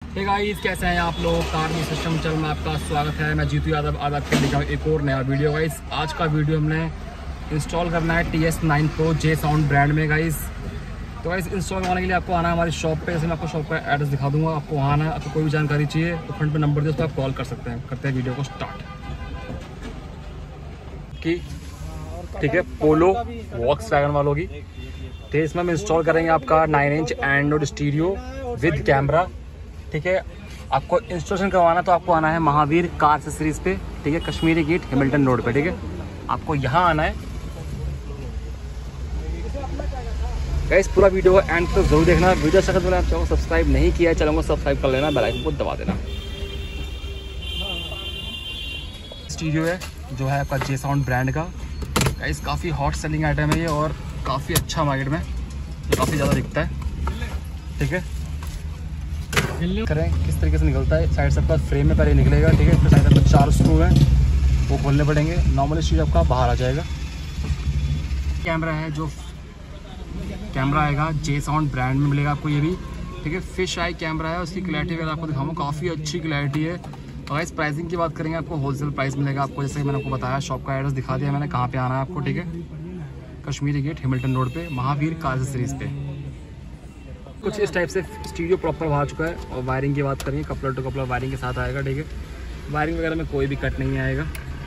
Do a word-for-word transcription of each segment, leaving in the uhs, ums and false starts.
Hey guys, कैसे हैं आप लोग। कार्मी सिस्टम चल में आपका स्वागत है। मैं जीतू यादव आज आपके लेकर एक और नया वीडियो। गाइस आज का वीडियो हमने इंस्टॉल करना है T S nine pro J sound brand में। गाइस तो गाइस इंस्टॉल करने के लिए आपको आना है हमारी शॉप पे। जैसे मैं आपको शॉप का एड्रेस दिखा दूंगा, आपको वहाँ आना है। आपको कोई भी जानकारी चाहिए तो फ्रंट पे नंबर दे, उसको आप कॉल कर सकते हैं। करते हैं वीडियो को स्टार्ट की। ठीक है, पोलो वॉक्सवैगन वालों की। तो इसमें हम इंस्टॉल करेंगे आपका nine inch android stereo with camera. ठीक है, आपको इंस्टॉलेशन करवाना तो आपको आना है महावीर कार एक्सेसरीज पे। ठीक है, कश्मीरी गेट हैमिल्टन रोड पे। ठीक है, आपको यहाँ आना है। गाइस पूरा वीडियो एंड तक जरूर देखना। वीडियो अच्छा लगे आप चैनल को सब्सक्राइब नहीं किया है, चैनल को सब्सक्राइब कर लेना, बेल आइकन को दबा देना। स्टीरियो है जो है आपका जे साउंड ब्रांड का। गाइस काफ़ी हॉट सेलिंग आइटम है ये और काफ़ी अच्छा मार्केट में काफ़ी ज़्यादा दिखता है। ठीक है, करें किस तरीके से निकलता है। साइड से आपका फ्रेम में पहले निकलेगा। ठीक है, फिर साइड से चार स्क्रू हैं वो खोलने पड़ेंगे। नॉर्मल स्टीरियो आपका बाहर आ जाएगा। कैमरा है जो कैमरा आएगा जे साउंड ब्रांड में मिलेगा आपको ये भी। ठीक है, फिश आई कैमरा है। उसकी क्लैरिटी वगैरह आपको दिखाऊंगा, काफ़ी अच्छी क्लैरिटी है। और इस प्राइसिंग की बात करेंगे, आपको होलसेल प्राइस मिलेगा आपको। जैसे कि मैंने आपको बताया, शॉप का एड्रेस दिखा दिया मैंने, कहाँ पे आना है आपको। ठीक है, कश्मीरी गेट हैमिल्टन रोड पे, महावीर कार एक्सेसरीज पे। कुछ इस टाइप से स्टीरियो प्रॉपर आ चुका है। और वायरिंग की बात करेंगे, कपलर टू कपलर वायरिंग के साथ आएगा। ठीक है, वायरिंग वगैरह में कोई भी कट नहीं आएगा।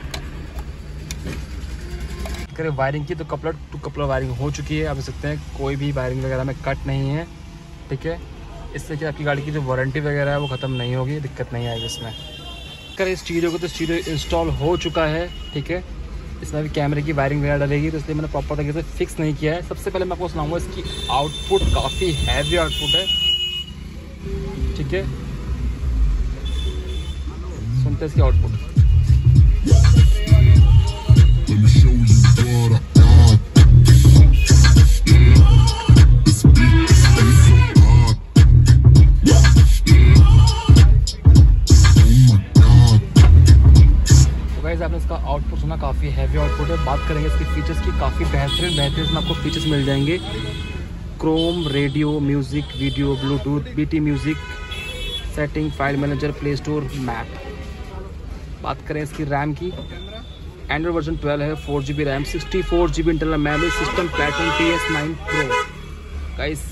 करें वायरिंग की तो कपलर टू कपलर वायरिंग हो चुकी है, आप देख सकते हैं। कोई भी वायरिंग वगैरह में कट नहीं है। ठीक है, इससे कि आपकी गाड़ी की जो वारंटी वगैरह है वो ख़त्म नहीं होगी, दिक्कत नहीं आएगी इसमें। करें स्टीरियो को तो स्टीरियो इंस्टॉल हो चुका है। ठीक है, इसमें भी कैमरे की वायरिंग वगैरह डलेगी, तो इसलिए मैंने प्रॉपर तरीके से फिक्स नहीं किया है। सबसे पहले मैं आपको सुनाऊंगा, इसकी आउटपुट काफ़ी हैवी आउटपुट है। ठीक है, सुनते हैं इसकी आउटपुट। आपने इसका आउटपुट सुना, काफ़ी हैवी आउटपुट है। बात करेंगे इसके फीचर्स की, काफ़ी बेहतरीन बेहतरीन इसमें आपको फीचर्स मिल जाएंगे। Chrome, radio, music, video, bluetooth, BT music, setting, file manager, play store, map. बात करें इसकी रैम की, एंड्रॉइड वर्जन ट्वेल्व है, four G B RAM, sixty four G B internal memory, system platform T S nine pro. Guys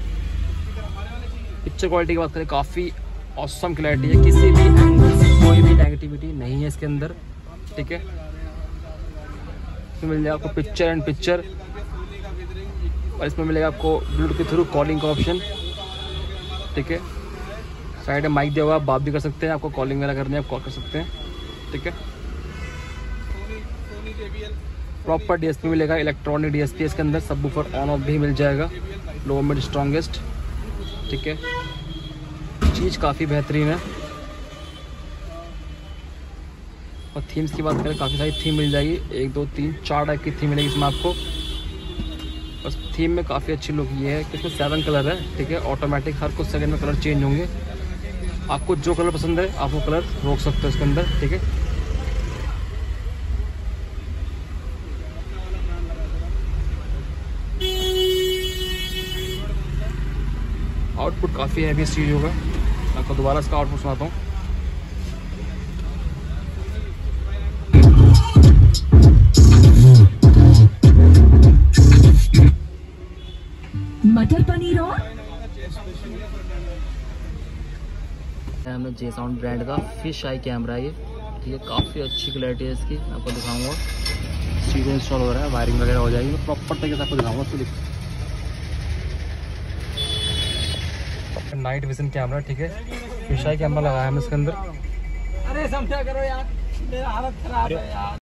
picture quality की बात करें, काफ़ी awesome clarity है। किसी भी एंगल से कोई भी नेगेटिविटी नहीं है इसके अंदर। ठीक है, इसमें मिल जाएगा आपको पिक्चर एंड पिक्चर, और इसमें मिलेगा आपको ब्लूटूथ के थ्रू कॉलिंग का ऑप्शन। ठीक है, साइड में माइक दिया हुआ, आप बात भी कर सकते हैं। आपको कॉलिंग वगैरह करनी है, आप कॉल कर सकते हैं। ठीक है, प्रॉपर डी एस पी मिलेगा, इलेक्ट्रॉनिक डी एस पी इसके अंदर। सबवूफर ऑन ऑफ भी मिल जाएगा, लो मिड स्ट्रॉन्गेस्ट। ठीक है, चीज़ काफ़ी बेहतरीन है। और थीम्स की बात करें, काफ़ी सारी थीम मिल जाएगी, एक दो तीन चार टाइप की थीम मिलेगी इसमें आपको। बस थीम में काफ़ी अच्छी लुक ये है कि इसमें सेवन कलर है। ठीक है, ऑटोमेटिक हर कुछ सेकंड में कलर चेंज होंगे। आपको जो कलर पसंद है आप वो कलर रोक सकते हो इसके अंदर। ठीक है, आउटपुट काफ़ी हैवी स्टीरियो का। मैं आपको दोबारा इसका आउटपुट सुनाता हूँ। मटर पनीर और हमने जे साउंड ब्रांड का फिश आई कैमरा है ये। ठीक है, काफ़ी अच्छी क्लैरिटी है इसकी, आपको दिखाऊंगा। स्टीरियो इंस्टॉल हो रहा है, वायरिंग वगैरह हो जाएगी, मैं प्रॉपर तरीके से आपको दिखाऊंगा। उसको नाइट विजन कैमरा। ठीक है, फिश आई कैमरा लगाया हमने इसके अंदर। अरे समझा करो यार, मेरा हालत खराब है यार।